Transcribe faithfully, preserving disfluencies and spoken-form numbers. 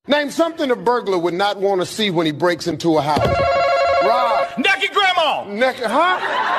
Name something a burglar would not want to see when he breaks into a house. Rob. Naked grandma. Naked, huh?